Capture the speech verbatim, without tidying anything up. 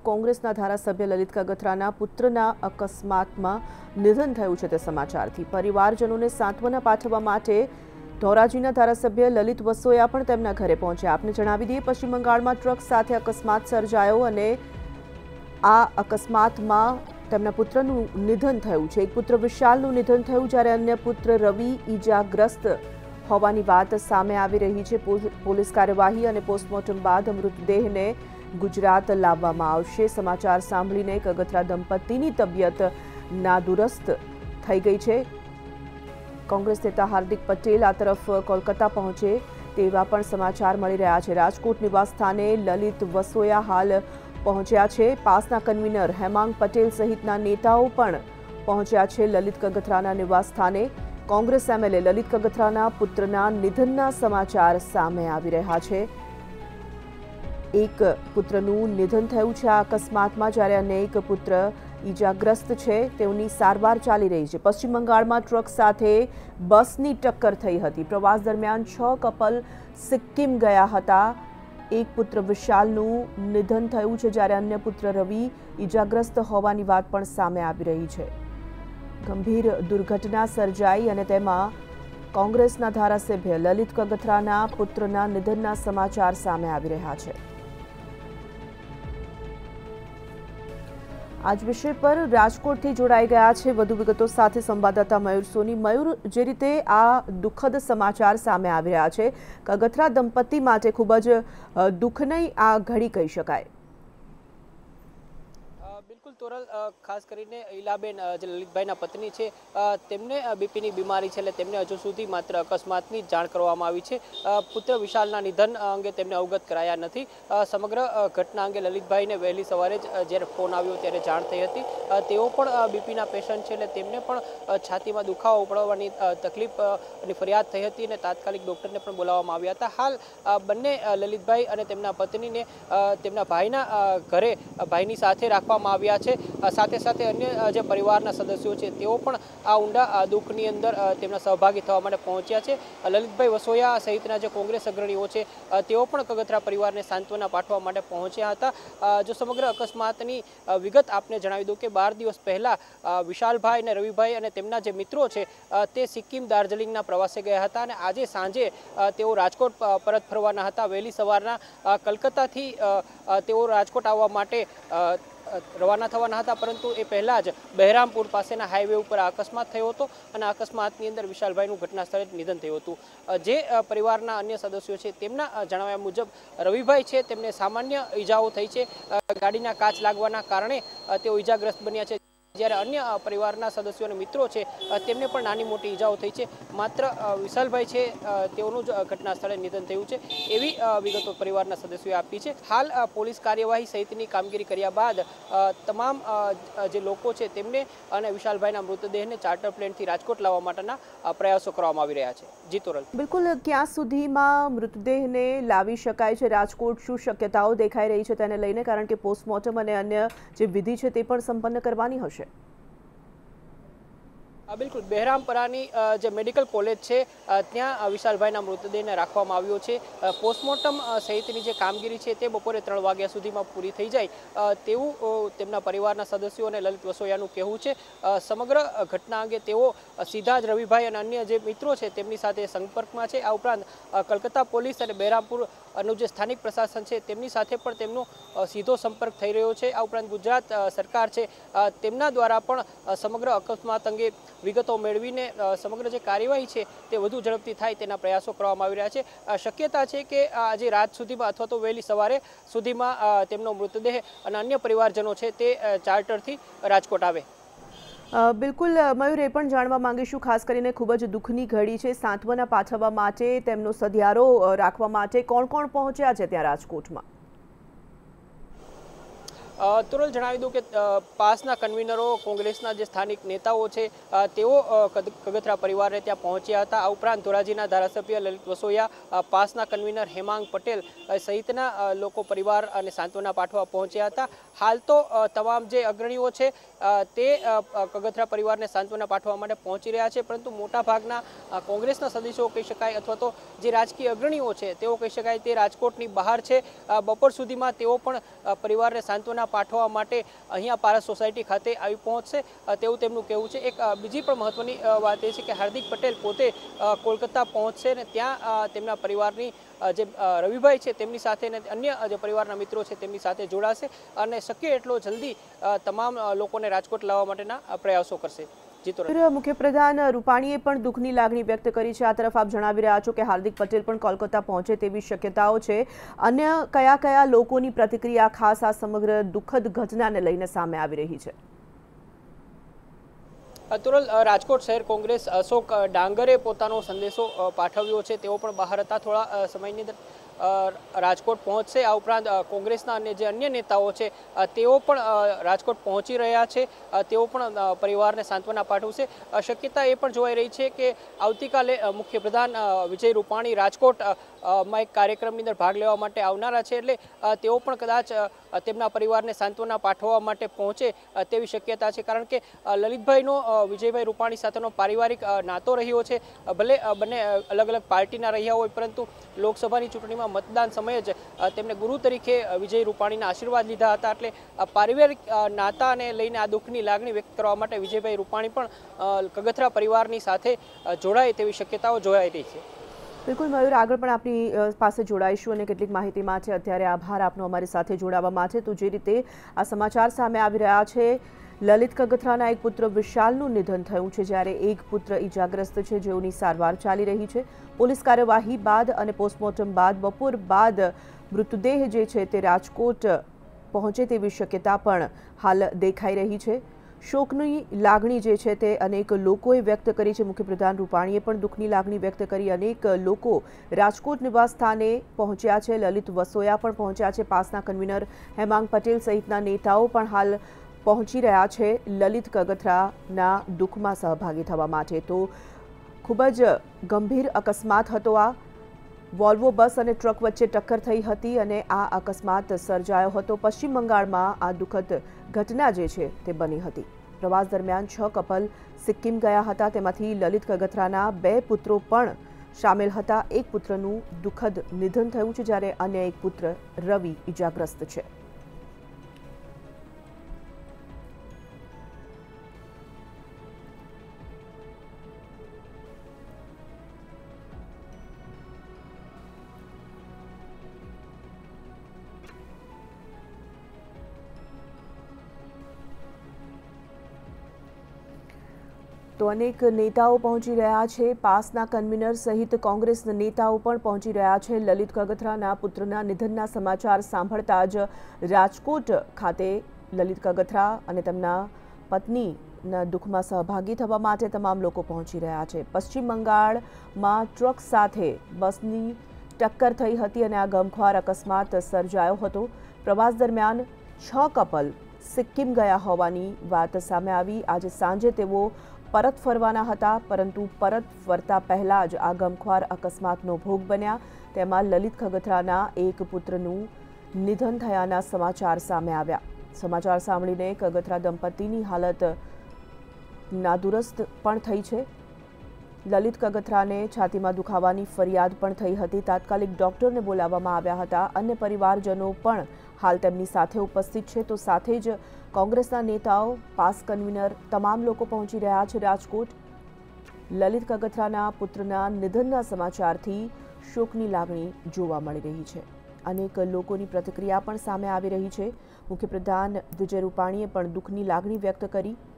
કોંગ્રેસના ધારાસભ્ય લલિત કગથરાના પુત્રના અકસ્માતમાં નિધન થયું છે તે સમાચારથી પરિવારજનોને સાંત્વના પાઠવવા માટે ધોરાજીના ધારાસભ્ય લલિત વસોયા પણ તેમના ઘરે પહોંચ્યા। આપને જણાવી દઈએ, પશ્ચિમ બંગાળમાં ટ્રક સાથે અકસ્માત સર્જાયો અને આ અકસ્માતમાં તેમના પુત્રનું નિધન થયું છે। એક પુત્ર વિશાલનું નિધન થયું જ્યારે અન્ય પુત્ર રવિ ઈજાગ્રસ્ત હોવાની વાત સામે આવી રહી છે। પોલીસ કાર્યવાહી અને પોસ્ટમોર્ટમ બાદ મૃતદેહને ગુજરાત લાવવામાં આવશે। સમાચાર સાંભળીને કગથરા દંપતીની તબિયત નાદુરસ્ત થઈ ગઈ છે। કોંગ્રેસ નેતા હાર્દિક પટેલ આ તરફ કોલકાતા પહોંચે તેવા પણ સમાચાર મળી રહ્યા છે। રાજકોટ નિવાસ સ્થાને લલિત વસોયા હાલ પહોંચ્યા છે। પાસના કન્વીનર હેમાંગ પટેલ સહિતના નેતાઓ પણ પહોંચ્યા છે લલિત કગથરાના નિવાસ સ્થાને। કોંગ્રેસ એમએલએ લલિત કગથરાના પુત્રના નિધનના સમાચાર સામે આવી રહ્યા છે। એક પુત્રનું નિધન થયું છે આ અકસ્માતમાં, જ્યારે અન્ય એક પુત્ર ઈજાગ્રસ્ત છે। તેઓની સારવાર ચાલી રહી છે। પશ્ચિમ બંગાળમાં ટ્રક સાથે બસની ટક્કર થઈ હતી। પ્રવાસ દરમિયાન છ કપલ સિક્કિમ ગયા હતા। એક પુત્ર વિશાલનું નિધન થયું છે જ્યારે અન્ય પુત્ર રવિ ઈજાગ્રસ્ત હોવાની વાત પણ સામે આવી રહી છે। ગંભીર દુર્ઘટના સર્જાઈ અને તેમાં કોંગ્રેસના ધારાસભ્ય લલિત કગથરાના પુત્રના નિધનના સમાચાર સામે આવી રહ્યા છે। આજ વિષય પર રાજકોટથી જોડાઈ ગયા છે વધુ વિગતો સાથે સંવાદદાતા મયુર સોની। મયુર, જે રીતે આ દુઃખદ સમાચાર સામે આવી રહ્યા છે, કગથરા દંપતી માટે ખૂબ જ દુઃખની આ ઘડી કહી શકાય। બિલકુલ તોરલ, ખાસ કરીને ઈલાબેન જે લલિતભાઈના પત્ની છે તેમને બીપીની બીમારી છે, એટલે તેમને હજુ સુધી માત્ર અકસ્માતની જાણ કરવામાં આવી છે। પુત્ર વિશાલના નિધન અંગે તેમને અવગત કરાયા નથી। સમગ્ર ઘટના અંગે લલિતભાઈને વહેલી સવારે જ જ્યારે ફોન આવ્યો ત્યારે જાણ થઈ હતી। તેઓ પણ બીપીના પેશન્ટ છે, એટલે તેમને પણ છાતીમાં દુખાવો પડવાની તકલીફની ફરિયાદ થઈ હતી અને તાત્કાલિક ડૉક્ટરને પણ બોલાવવામાં આવ્યા હતા। હાલ બંને લલિતભાઈ અને તેમના પત્નીને તેમના ભાઈના ઘરે ભાઈની સાથે રાખવામાં આવ્યા છે। સાથે સાથે અન્ય જે પરિવારના સદસ્યો છે તેઓ પણ આ ઊંડા દુઃખની અંદર તેમના સહભાગી થવા માટે પહોંચ્યા છે। લલિતભાઈ વસોયા સહિતના જે કોંગ્રેસ અગ્રણીઓ છે તેઓ પણ કગથરા પરિવારને સાંત્વના પાઠવવા માટે પહોંચ્યા હતા। જો સમગ્ર અકસ્માતની વિગત આપને જણાવી દઉં કે બાર દિવસ પહેલા વિશાલભાઈ અને રવિભાઈ અને તેમના જે મિત્રો છે તે સિક્કિમ દાર્જિલિંગના પ્રવાસે ગયા હતા અને આજે સાંજે તેઓ રાજકોટ પરત ફરવાના હતા। વહેલી સવારના કલકત્તાથી તેઓ રાજકોટ આવવા માટે રવાના થવાના હતા, પરંતુ એ પહેલા જ બહેરામપુર પાસેના હાઈવે ઉપર અકસ્માત થયો હતો અને અકસ્માતની અંદર વિશાલભાઈનું ઘટના સ્થળે નિધન થયું હતું। જે પરિવારના અન્ય સદસ્યો છે તેમના જણાવ્યા મુજબ રવિભાઈ છે તેમને સામાન્ય ઈજાઓ થઈ છે। ગાડીના કાચ લાગવાના કારણે તેઓ ઈજાગ્રસ્ત બન્યા છે, જ્યારે અન્ય પરિવારના સદસ્યો અને મિત્રો છે તેમને પણ નાની મોટી ઈજાઓ થઈ છે। માત્ર વિશાલભાઈ છે તેઓનું જ ઘટના સ્થળે નિધન થયું છે એવી વિગતો પરિવારના સદસ્યોએ આપી છે। હાલ પોલીસ કાર્યવાહી સહિતની કામગીરી કર્યા બાદ તમામ જે લોકો છે તેમને અને વિશાલભાઈના મૃતદેહને ચાર્ટર પ્લેનથી રાજકોટ લાવવા માટેના પ્રયાસો કરવામાં આવી રહ્યા છે। જી તોરલ, બિલકુલ, ક્યાં સુધીમાં મૃતદેહને લાવી શકાય છે રાજકોટ? શું શક્યતાઓ દેખાઈ રહી છે તેને લઈને, કારણ કે પોસ્ટમોર્ટમ અને અન્ય જે વિધિ છે તે પણ સંપન્ન કરવાની હશે? બિલકુલ, બહેરામપરાની જે મેડિકલ કોલેજ છે ત્યાં વિશાલભાઈના મૃતદેહને રાખવામાં આવ્યો છે। પોસ્ટમોર્ટમ સહિતની જે કામગીરી છે તે બપોરે ત્રણ વાગ્યા સુધીમાં પૂરી થઈ જાય તેવું તેમના પરિવારના સદસ્યો અને લલિત વસોયાનું કહેવું છે। સમગ્ર ઘટના અંગે તેઓ સીધા જ રવિભાઈ અને અન્ય જે મિત્રો છે તેમની સાથે સંપર્કમાં છે। આ ઉપરાંત કલકત્તા પોલીસ અને બહેરામપુરનું જે સ્થાનિક પ્રશાસન છે તેમની સાથે પણ તેમનો સીધો સંપર્ક થઈ રહ્યો છે। આ ઉપરાંત ગુજરાત સરકાર છે તેમના દ્વારા પણ સમગ્ર અકસ્માત અંગે વિગતો મેળવીને સમગ્ર જે કાર્યવાહી છે તે વધુ ઝડપથી થાય તેના પ્રયાસો કરવામાં આવી રહ્યા છે। શક્યતા છે કે આજે રાત સુધીમાં અથવા તો વહેલી સવારે સુધીમાં તેમનો મૃતદેહ અને અન્ય પરિવારજનો છે તે ચાર્ટરથી રાજકોટ આવે। બિલકુલ મયુર, એ પણ જાણવા માંગીશું, ખાસ કરીને ખૂબ જ દુઃખની ઘડી છે, સાંત્વના પાઠવવા માટે, તેમનો સધિયારો રાખવા માટે કોણ કોણ પહોંચ્યા છે ત્યાં રાજકોટમાં? તુરલ, જણાવી દઉં કે પાસના કન્વીનરો, કોંગ્રેસના જે સ્થાનિક નેતાઓ છે તેઓ કગથરા પરિવારને ત્યાં પહોંચ્યા હતા। આ ઉપરાંત ધોરાજીના ધારાસભ્ય લલિત વસોયા, પાસના કન્વીનર હેમાંગ પટેલ સહિતના લોકો પરિવાર અને સાંત્વના પાઠવા પહોંચ્યા હતા। હાલ તો તમામ જે અગ્રણીઓ છે તે કગથરા પરિવારને સાંત્વના પાઠવવા માટે પહોંચી રહ્યા છે, પરંતુ મોટાભાગના કોંગ્રેસના સદસ્યો કહી શકાય અથવા તો જે રાજકીય અગ્રણીઓ છે તેઓ કહી શકાય તે રાજકોટની બહાર છે। બપોર સુધીમાં તેઓ પણ પરિવારને સાંત્વના પાઠવવા માટે અહીંયા પારસ સોસાયટી ખાતે આવી પહોંચશે તેવું તેમનું કહેવું છે। એક બીજી પણ મહત્વની વાત એ છે કે હાર્દિક પટેલ પોતે કોલકાતા પહોંચશે અને ત્યાં તેમના પરિવારની જે રવિભાઈ છે તેમની સાથે અને અન્ય જે પરિવારના મિત્રો છે તેમની સાથે જોડાશે અને શક્ય એટલો જલ્દી તમામ લોકોને રાજકોટ લાવવા માટેના પ્રયાસો કરશે। મુખ્યપ્રધાન રૂપાણીએ પણ દુઃખની લાગણી વ્યક્ત કરી છે। આ તરફ આપ જણાવી રહ્યા છો કે હાર્દિક પટેલ પણ કોલકાતા પહોંચે તેવી શક્યતાઓ છે। અન્ય કયા કયા લોકોની પ્રતિક્રિયા ખાસ આ સમગ્ર દુઃખદ ઘટનાને લઈને સામે આવી રહી છે? તુરલ રાજકોટ શહેર કોંગ્રેસ અશોક ડાંગરે પોતાનો સંદેશો પાઠવ્યો છે। તેઓ પણ બહાર હતા થોડા સમયની અંદર રાજકોટ પહોંચશે। આ ઉપરાંત કોંગ્રેસના અન્ય જે અન્ય નેતાઓ છે તેઓ પણ રાજકોટ પહોંચી રહ્યા છે। તેઓ પણ પરિવારને સાંત્વના પાઠવશે। શક્યતા એ પણ જોવાઈ રહી છે કે આવતીકાલે મુખ્યપ્રધાન વિજય રૂપાણી રાજકોટ માં એક કાર્યક્રમની અંદર ભાગ લેવા માટે આવનારા છે, એટલે તેઓ પણ કદાચ તેમના પરિવારને સાંત્વના પાઠવવા માટે પહોંચે તેવી શક્યતા છે। કારણ કે લલિતભાઈનો વિજયભાઈ રૂપાણી સાથેનો પારિવારિક નાતો રહ્યો છે। ભલે બંને અલગ અલગ પાર્ટીના રહ્યા હોય, પરંતુ લોકસભાની ચૂંટણીમાં મતદાન સમયે જ તેમને ગુરુ તરીકે વિજય રૂપાણીના આશીર્વાદ લીધા હતા। એટલે પારિવારિક નાતાને લઈને આ દુઃખની લાગણી વ્યક્ત કરવા માટે વિજયભાઈ રૂપાણી પણ કગથરા પરિવારની સાથે જોડાય તેવી શક્યતાઓ જોવાઈ રહી છે। બિલકુલ મયુર, આગળ પણ આપની પાસે જોડાઈશું અને કેટલીક માહિતી માટે અત્યારે આભાર આપનો અમારી સાથે જોડાવા માટે। તો જે રીતે આ સમાચાર સામે આવી રહ્યા છે, લલિત કગથરાના એક પુત્ર વિશાલનું નિધન થયું છે, જ્યારે એક પુત્ર ઈજાગ્રસ્ત છે, જેઓની સારવાર ચાલી રહી છે। પોલીસ કાર્યવાહી બાદ અને પોસ્ટમોર્ટમ બાદ બપોર બાદ મૃતદેહ જે છે તે રાજકોટ પહોંચે તેવી શક્યતા પણ હાલ દેખાઈ રહી છે। શોકની લાગણી જે છે તે અનેક લોકોએ વ્યક્ત કરી છે। મુખ્યપ્રધાન રૂપાણીએ પણ દુઃખની લાગણી વ્યક્ત કરી। અનેક લોકો રાજકોટ નિવાસ સ્થાને પહોંચ્યા છે। લલિત વસોયા પણ પહોંચ્યા છે। પાસના કન્વીનર હેમાંગ પટેલ સહિતના નેતાઓ પણ હાલ પહોંચી રહ્યા છે લલિત કગથરાના દુઃખમાં સહભાગી થવા માટે। તો ખૂબ જ ગંભીર અકસ્માત હતો આ। વોલ્વો બસ અને ટ્રક વચ્ચે ટક્કર થઈ હતી અને આ અકસ્માત સર્જાયો હતો। પશ્ચિમ બંગાળમાં આ દુઃખદ ઘટના જે છે તે બની હતી। પ્રવાસ દરમિયાન છ કપલ સિક્કિમ ગયા હતા, તેમાંથી લલિત કગથરાના બે પુત્રો પણ સામેલ હતા। એક પુત્રનું દુઃખદ નિધન થયું છે, જ્યારે અન્ય એક પુત્ર રવિ ઈજાગ્રસ્ત છે। તો અનેક નેતાઓ પહોંચી રહ્યા છે। પાસના કન્વીનર સહિત કોંગ્રેસના નેતાઓ પણ પહોંચી રહ્યા છે। લલિત કગથરાના પુત્રના નિધનના સમાચાર સાંભળતા જ રાજકોટ ખાતે લલિત કગથરા અને તેમના પત્નીના દુઃખમાં સહભાગી થવા માટે તમામ લોકો પહોંચી રહ્યા છે। પશ્ચિમ બંગાળમાં ટ્રક સાથે બસની ટક્કર થઈ હતી અને આ ગમખ્વાર અકસ્માત સર્જાયો હતો। પ્રવાસ દરમિયાન છ કપલ સિક્કિમ ગયા હોવાની વાત સામે આવી। આજે સાંજે તેઓ પરત ફરવાના હતા, પરંતુ પરત ફરતા પહેલા જ આ ગમખ્વાર અકસ્માતનો ભોગ બન્યા। તેમાં લલિત કગથરાના એક પુત્રનું નિધન થયાના સમાચાર સામે આવ્યા। સમાચાર સાંભળીને કગથરા દંપતીની હાલત નાદુરસ્ત પણ થઈ છે। લલિત કગથરાને છાતીમાં દુખાવાની ફરિયાદ પણ થઈ હતી। તાત્કાલિક ડોક્ટરને બોલાવવામાં આવ્યા હતા। અન્ય પરિવારજનો પણ હાલ તેમની સાથે ઉપસ્થિત છે। તો સાથે જ કોંગ્રેસના નેતાઓ, પાસ કન્વીનર, તમામ લોકો પહોંચી રહ્યા છે રાજકોટ। લલિત કગથરાના પુત્રના નિધનના સમાચારથી શોકની લાગણી જોવા મળી રહી છે। અનેક લોકોની પ્રતિક્રિયા પણ સામે આવી રહી છે। મુખ્યપ્રધાન વિજય રૂપાણીએ પણ દુઃખની લાગણી વ્યક્ત કરી।